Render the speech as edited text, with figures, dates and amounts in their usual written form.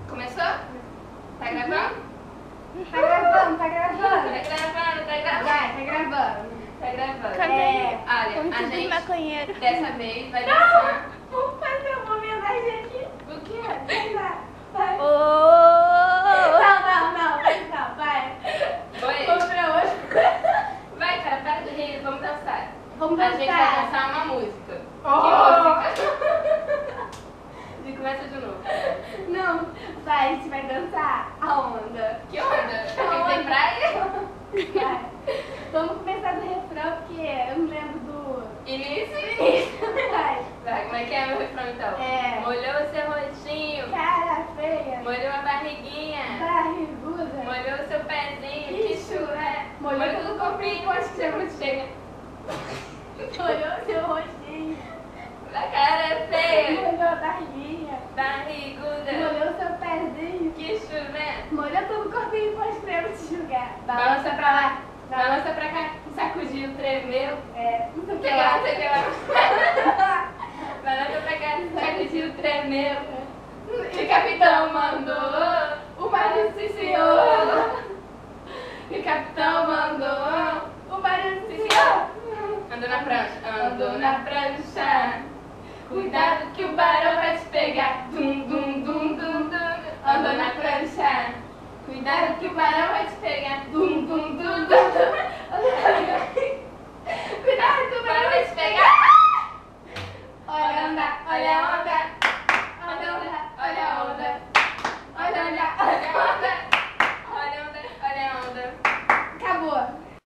Começou? Tá gravando? Tá gravando, tá gravando. Tá gravando, tá gravando. Vai, tá gravando. Tá gravando. Canta aí. Olha, a Como gente maconheiro. dessa vez vai dançar. Vamos fazer uma homenagem aqui. O quê? Vai lá, vai. Oh! Não, vai. Oi? Vamos pra hoje. Vai, cara, para de rir, vamos dançar. Vamos A gente vai dançar. dançar uma música. Oh! Que música? E começa de novo. Não, vai, a gente vai dançar a onda. Que onda? Aqui tem praia? Vai. Vamos começar do refrão, porque eu não lembro do Início? início. Vai. Vai, como é que é o refrão então? É. Molhou o seu rostinho, Cara feia, molhou a barriguinha, barriguda, molhou o seu pezinho, que que chulé, molhou todo o corpinho, pode ser muito chega. molhou seu rostinho, A cara é feia, molhou a barriguinha, barriguda, molhou seu pezinho, que chulé. molhou todo o corpinho, pode crer, vou te julgar. Balança pra lá, balança pra cá, sacudiu, tremeu. Não sei o que Sei lá, lá. sei lá. Balança pra cá, sacudiu, tremeu. E o capitão mandou, o marido se senhor. E o capitão mandou, O marido se andou na prancha, andou na prancha. Cuidado que o barão vai te pegar. Dum, dum, dum, dum, dum. Andou na prancha. Cuidado que o barão vai te pegar. Dum, dum, dum, dum.